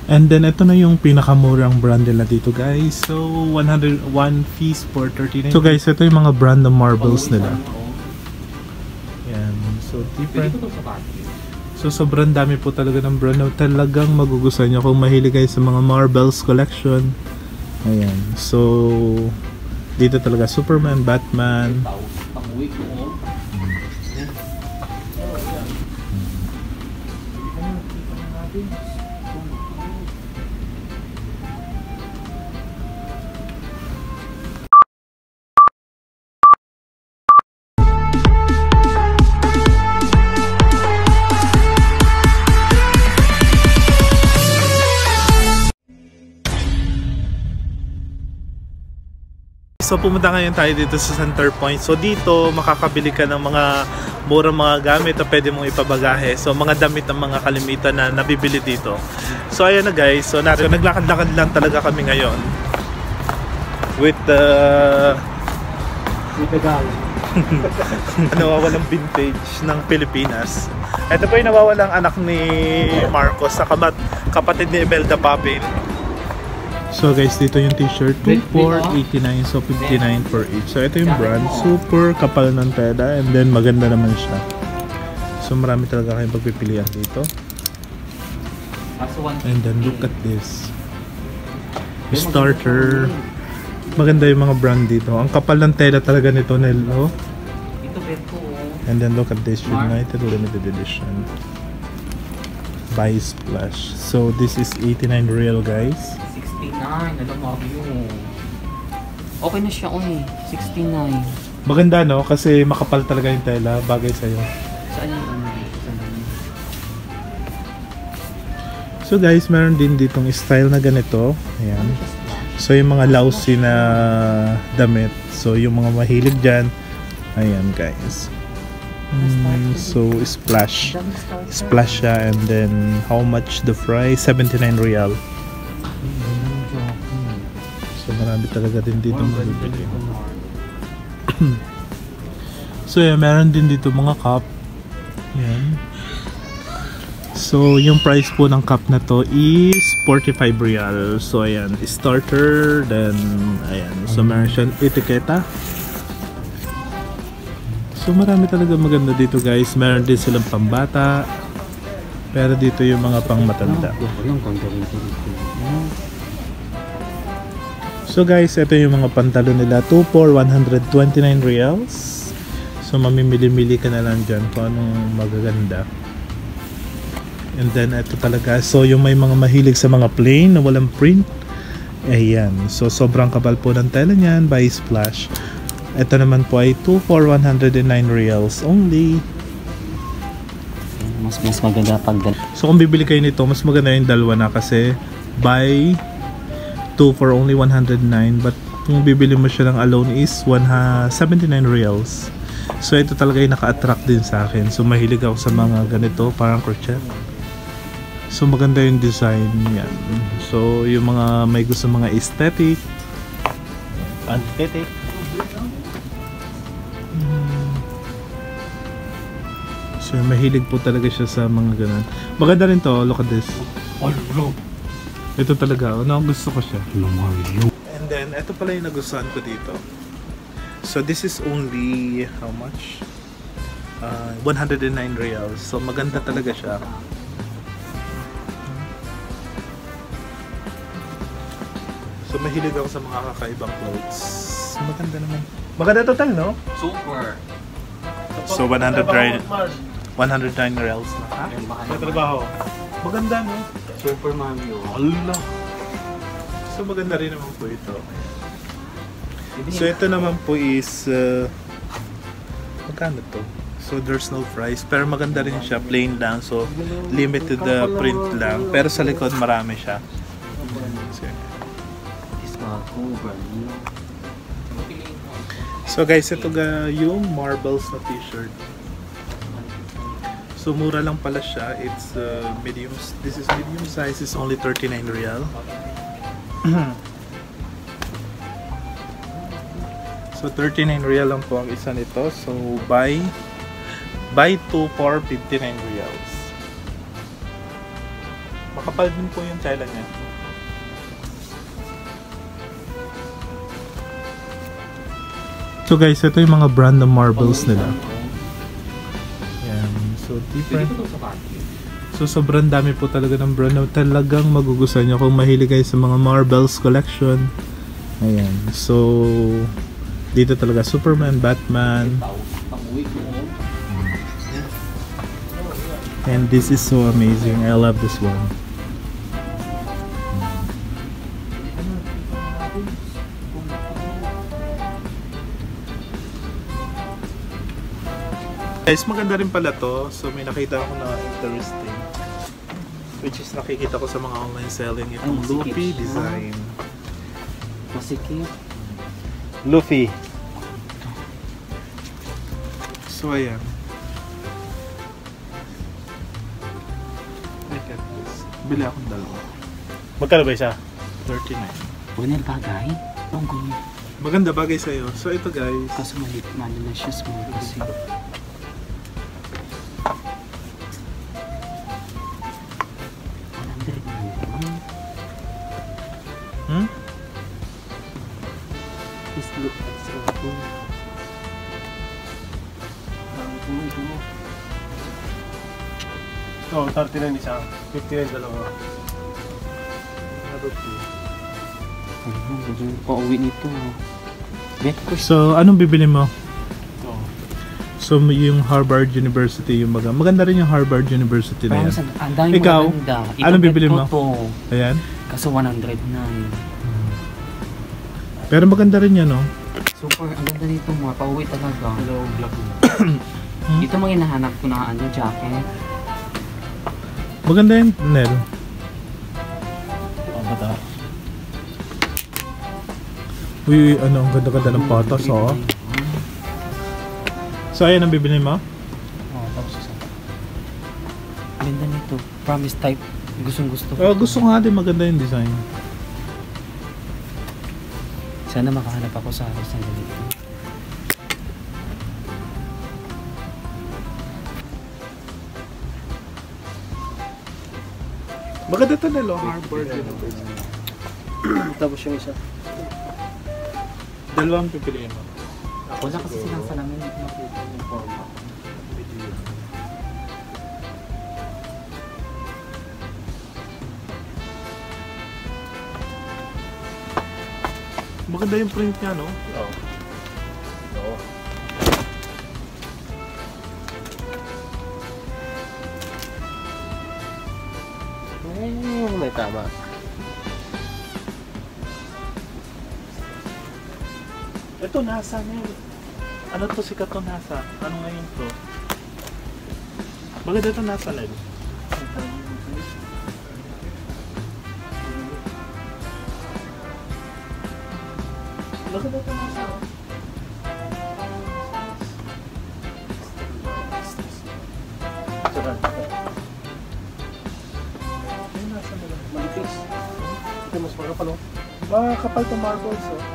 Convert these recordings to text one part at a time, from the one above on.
And then ito na yung pinakamurang brand nila dito guys. So 101 piece for 39. So guys, ito yung mga brand ng marbles nila. Yan. So different. So sobrang dami po talaga ng brand na talagang magugustuhan nyo kung mahilig kayo sa mga marbles collection. Ayan. So dito talaga Superman, Batman. So pumunta ngayon tayo dito sa Center Point. So dito makakabili ka ng mga murang mga gamit na pwede mong ipabagahe. So mga damit ng mga kalimitan na nabibili dito. So ayan na guys. So naglakad-lakad lang talaga kami ngayon. With the nawawalang vintage ng Pilipinas. Ito po yung nawawalang anak ni Marcos sa kapatid ni Imelda Papin. So guys, dito yung t-shirt, 2489, so 59 for each. So ito yung brand, super kapal ng tela and then maganda naman siya. So marami talaga kayong pagpipilian dito. And then look at this. Starter. Maganda yung mga brand dito. Ang kapal ng tela talaga nito, Nelo. And then look at this, United Limited Edition. By Splash. So this is 89 real guys. 69, alam mo yun. Okay na siya, 69. Maganda no, kasi makapal talaga yung tela, bagay sa'yo. Saan yung So guys, meron din ditong style na ganito. Ayan. So yung mga lousy na damit. So yung mga mahilig dyan. Ayan guys. So Splash. Splash siya and then how much the price? 79 real. So marami talaga din dito mabibili. So yeah, meron din dito mga cup. Yan. So yung price po ng cup na to is 45 real. So ayan, starter, then ayan. So meron siyang etiketa. So marami talaga maganda dito guys. Meron din silang pambata. Pero dito yung mga pang matanda. So guys, ito yung mga pantalon nila. 2 for 129 reals. So mamimili-mili ka na lang dyan kung anong magaganda. And then ito talaga. So yung may mga mahilig sa mga plain na walang print. Ayan. So sobrang kapal po ng tela niyan by Splash. Ito naman po ay 2 for 109 reals only. Mas maganda pag... So kung bibili kayo nito, mas maganda yung dalawa na kasi buy 2 for only 109, but kung bibili mo siya ng alone is 79 reals. So ito talaga yung naka-attract din sa akin. So mahilig ako sa mga ganito, parang crochet. So maganda yung design yan. So yung mga may gusto mga aesthetic. So mahilig po talaga siya sa mga ganun. Maganda rin to, look at this. Ito talaga, gusto ko siya. And then, ito pala yung nagustuhan ko dito. So, this is only, how much? 109 reals. So, maganda talaga siya. So, mahilig ako sa mga kakaibang clothes. Maganda naman. Maganda total, no? Super! So, 109 reals na. Ha? May trabaho. Maganda, no? Super Mario. Allah. So maganda rin naman po ito. So ito naman po is magkano to? So there's no price pero maganda rin siya, plain lang. So limited print lang pero sa likod marami siya. So guys, ito yung marbles na t-shirt. So mura lang pala siya. It's medium. This is medium size. It's only 39 real. So 39 real lang po ang isa nito. So buy 2 for 59 reals. Makapal din po yung tela niya. So guys, ito yung mga brand ng marbles nila. Yan. So different. So sobrang dami po talaga ng brand na talagang magugustuhan nyo kung mahilig kayo sa mga marbles collection. Ayan. So dito talaga Superman, Batman. And this is so amazing. I love this one. Guys, maganda rin pala to. So may nakita ako na interesting. Which is nakikita ko sa mga online selling itong Luffy design. Masikip. Luffy. So ayan. Look at this. Bili akong dalawa. Magkano ba isa? 39. Ganyan bagay? Ang ganyan. Maganda bagay sa'yo. So ito guys. Kaso maliit na siya, small kasi. Hmm? This look so cool. Oo, 39 isa. 59 dalawa. Ayun, pauwi nito. Bet ko siya. So anong bibili mo? Ito. So yung Harvard University yung maganda rin yung Harvard University na yan. Ang dami Ikaw, maganda. anong bibili mo? To. Ayan. Kaso 109. Pero maganda rin yan, no? Super, ang ganda nito mo. Pauwi talaga. Hello, black mo. Ito mga hinahanap ko na jacket. Maganda yung Nel. Oh, bata. Uy, ano, ang ganda-ganda ng patas, oh. So ayan ang bibili mo? Oh, tapos isa. Ganda nito. Promise type. Gustong gusto ko. Gusto ko nga din maganda yung design. Sana makahanap ako sa aras ng ganito. Maganda ito Nel, oh. Harvard University. Tapos yung isa. Dalawang pipiliin mo. Wala kasi silang salamin na nakita yung forma. Maganda yung print niya, no? Oo. Oo. May tama. Ito nasa Nel. Ano to sikat to nasa? Ano ngayon to? Maganda ito nasa Nel. Maganda ito nasa. Sarap. Ayun nasa Nel. Manipis. Ito mas makapal, oh. Kapal to marbles, oh.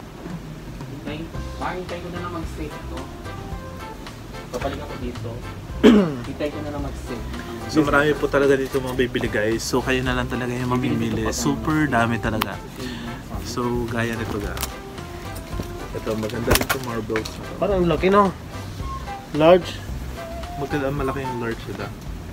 Hintay ko na lang mag-save to. Papaling ako dito. Hintay ko na lang mag-save. So marami po talaga dito mga bibili guys. So kayo na lang talaga yung mamimili. Super dami talaga. So gaya nito ga. Ito maganda rin itong marbles. Parang ang laki, no? Large. Maganda, malaki yung large sila.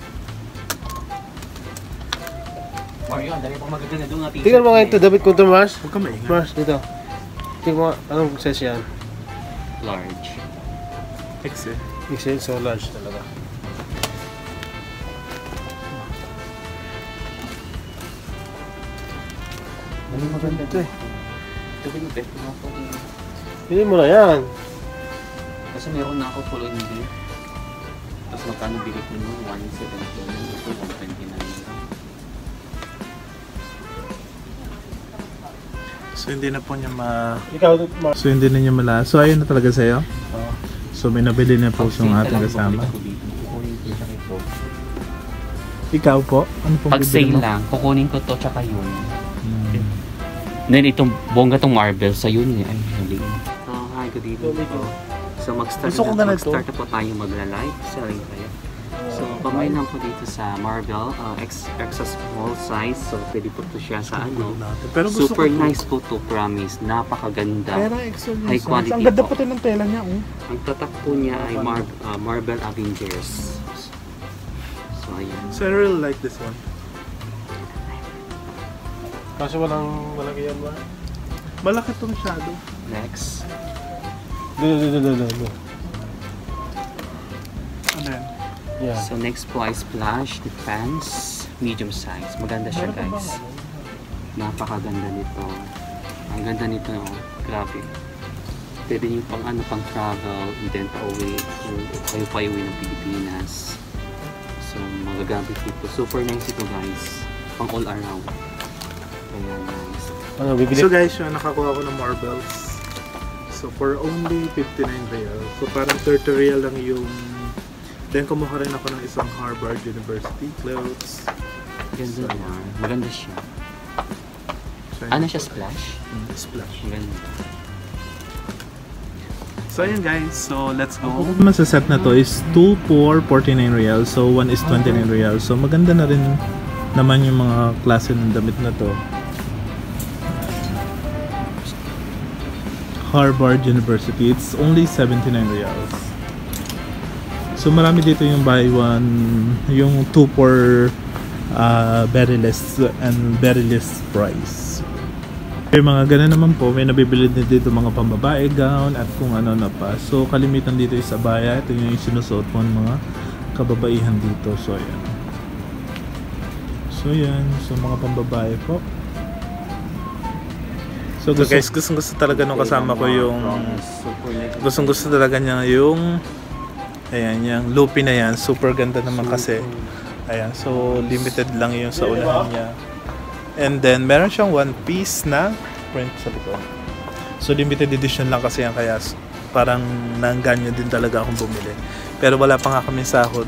Mario, ang dami pang magaganda doon nga t-shirt. Tingnan mo nga ito, David Kunto Mars. Huwag ka maingay. Mars, dito. Tingnan mo nga, anong size yan? Large. XL. XL, so large talaga. Ano maganda Ito eh. Ito ba yung best mo ako? Pili mo na yan. Kasi meron na ako full hindi. Tapos magkano bili ko nun? 170 na. Ito 129 na. So hindi na po niya Ikaw, Mars. So hindi na niya So ayun na talaga sa'yo. Oo. So may nabili na po yung ating kasama. Ikaw po? Ano pong Pag bibili sale mo? lang, kukunin ko to tsaka yun. Hmm. Then itong bongga tong marble sa yun eh. Ay, hali. Hi, good evening po. So mag-start Gusto ko na ganito. po tayo magla-live selling tayo. So Pamay lang po dito sa Marvel, extra small size. So, pwede po to siya sa ano. Pero gusto Super ko to. nice po to, promise. Napakaganda. Pero extra High quality Ang ganda po. pati ng tela niya, oh. Ang tatak po niya ay Marvel Avengers. So, ayan. So I really like this one. Kasi walang yan ba? Malaki tong shadow. Next. Doon. Ano yan? Yeah. So, next po ay Splash Defense. Medium size. Maganda siya, guys. Napakaganda nito. Ang ganda nito, oh. Grabe. Pwede nyo pang travel and then pa-uwi. Kung kayo pa-uwi ng Pilipinas. So, magagamit dito. Super nice ito, guys. Pang all around. Kaya nice. Ano, bibili? So guys, yun, nakakuha ko ng marbles. So for only 59 real. So parang 30 real lang yung... Then kumuha rin ako ng isang Harvard University clothes. Ganda So, niya. Maganda siya. So, Ano siya, Splash? Splash. Maganda. So ayun guys, so let's go. Ang naman sa set na to is 2 for 49 real. So 1 is 29 real. So maganda na rin naman yung mga klase ng damit na to. Harvard University, it's only 79 reals. So marami dito yung buy one, yung 2 for very less and very less price. Yung mga ganun naman po, may nabibili din dito mga pambabae, gown at kung ano na pa. So kalimitan dito is abaya. Ito yung sinusuot po ng mga kababaihan dito. So ayan. So yan, so mga pambabae po. So guys, gusto talaga nung kasama ko yung gusto talaga niya yung ayan, yung loopy na yan. Super ganda naman kasi. Ayan, so limited lang yung sa unahan niya. And then meron siyang one piece na print sa likod. So limited edition lang kasi yan, kaya parang naangganyo din talaga akong bumili. Pero wala pa nga kami sahod.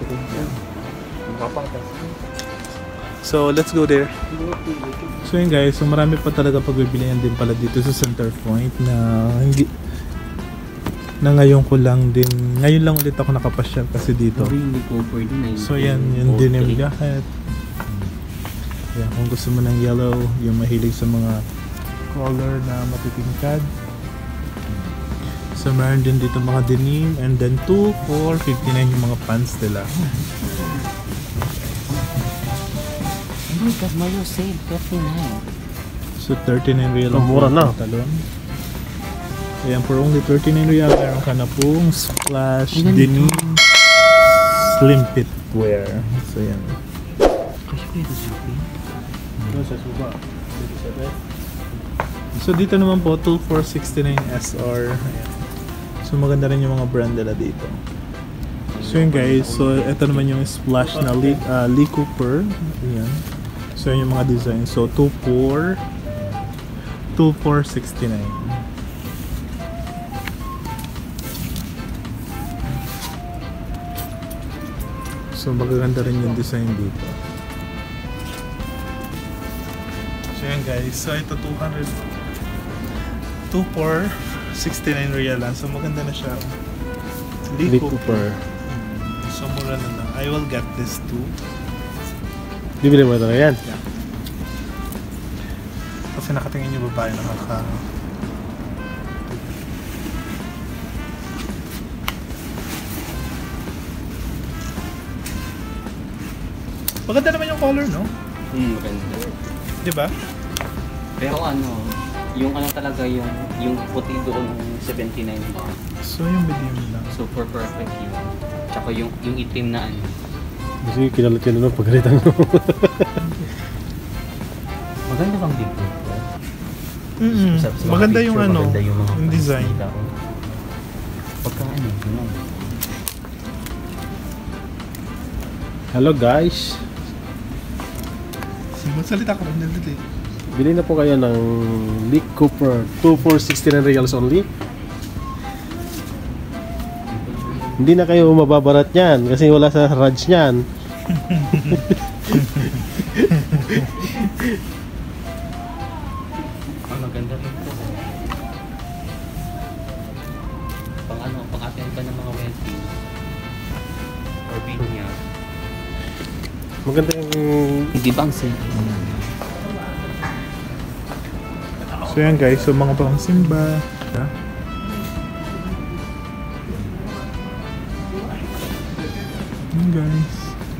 So let's go there. So yun guys, so marami pa talaga pagbibilihan din pala dito sa Center Point na hindi na ngayon ko lang din, ngayon lang ulit ako nakapasyal kasi dito. So yan, yung denim jacket. Yan, kung gusto mo ng yellow, yung mahilig sa mga color na matitingkad. So meron din dito mga denim, and then 2 for 59 yung mga pants nila. Oh my God, Mayo sale, 59. So 39 real ang mura na. talon. Ayan, for only 39 real, meron ka na pong Splash Denim Slim Fit Wear. So yan. Kasi pwede shopping. Sa suba. So dito naman po 2469 SR. Ayan. So maganda rin yung mga brand nila dito. So yun guys, so ito naman yung Splash na Lee Cooper. Ayan. So yun yung mga design. So 2469. So magaganda rin yung design dito. So yan guys, so ito 2469 real lang. So maganda na siya. Lee Cooper. So mura na lang. I will get this too. Bibili mo talaga yan? Yeah. Kasi nakatingin yung babae na maka... Maganda naman yung color, no? Maganda. Di ba? Pero ano, yung ano talaga yung puti doon 79 ba? So yung medium lang. Super perfect yun. Tsaka yung itim na ano. Kasi kinalat yun ng pagkalitan mo. Maganda bang big book ko? Maganda yung ano, maganda yung mga yung design. Pagka ano, yun. Hello guys. Magsalita ka rin dito. Bili na po kayo ng Lee Cooper 2469 reals only. Hindi na kayo mababarat niyan kasi wala sa Raj niyan. Maganda rin ito. Pang ano, pang attend ka ng mga wedding or binyag. Maganda yung... Hindi ba ang sale? So yan guys, so mga pang simba. Yan guys.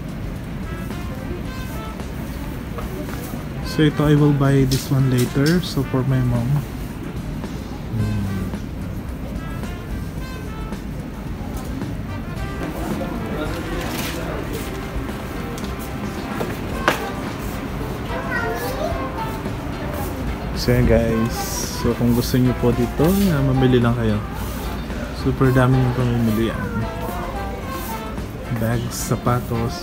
So ito, I will buy this one later. So for my mom. So yan guys, so kung gusto nyo po dito, mamili lang kayo. Super dami yung pamimilian. Bags, sapatos.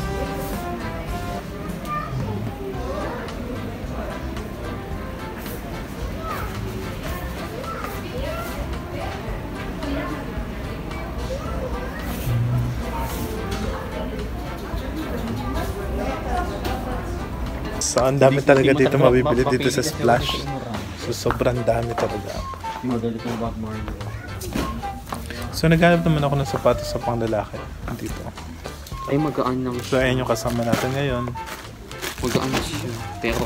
So ang dami talaga dito mabibili dito sa Splash. So sobrang dami talaga. So naghanap naman ako ng sapatos sa panglalaki dito. Ay, magaan lang So siya. ayan yung kasama natin ngayon. Magaan siya. Pero,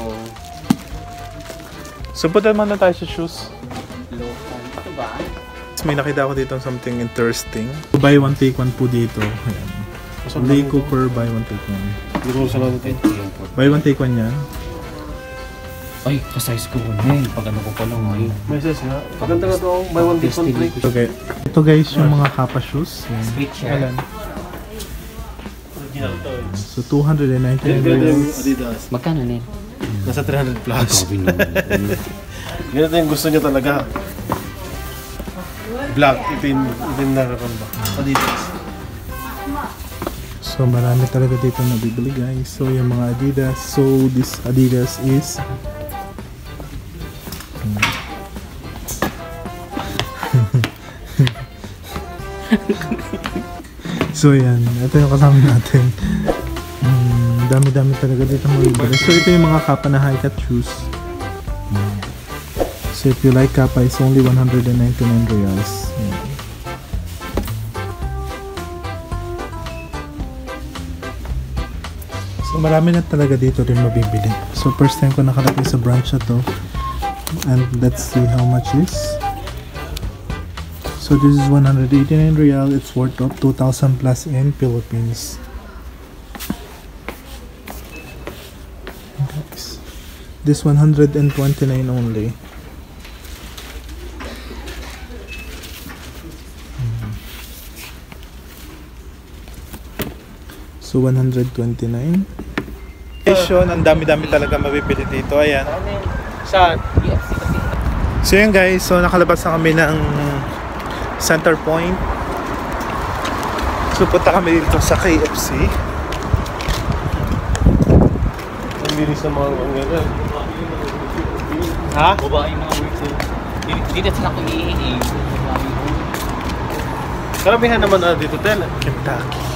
So punta naman na tayo sa shoes. local. Ito ba? May nakita ako dito something interesting. Buy one take one po dito. Ayan. Lee Cooper, buy one take one. Hindi ko sa natin. Buy one take one yan. Ay, ka-size ko rin. Pag ano ko pa lang ay. May size nga. Maganda nga ito. Buy one take one free. Okay. Ito guys yung mga Kappa shoes. Yan. Sweet shirt. Ayan. Original to. So 299 Ganda yung reals. Adidas. Magkano nin? Nasa 300 plus. Sabi naman. Ganito yung gusto niya talaga. Black, itim na karon ba? Adidas. So marami talaga dito nabibili guys. So yung mga Adidas. So this Adidas is so yan, ito yung kasama natin. Dami-dami talaga dito mabibili. So ito yung mga Kappa na high cut shoes. So if you like Kappa, it's only 199 reals. So marami na talaga dito rin mabibili. So first time ko nakalagay sa branch na to. And let's see how much is. So this is 189 real. It's worth of 2,000 plus in Philippines. Guys, this 129 only. So 129. Ang dami-dami talaga mabibili dito. Ayan. Saan? So yun guys, so nakalabas na kami ng Center Point. So punta kami dito sa KFC. Ang bilis ng mga ganyan. Ha? Babae mga works. Dito sila kumiihi. Karamihan naman dito, Tel. Kentucky.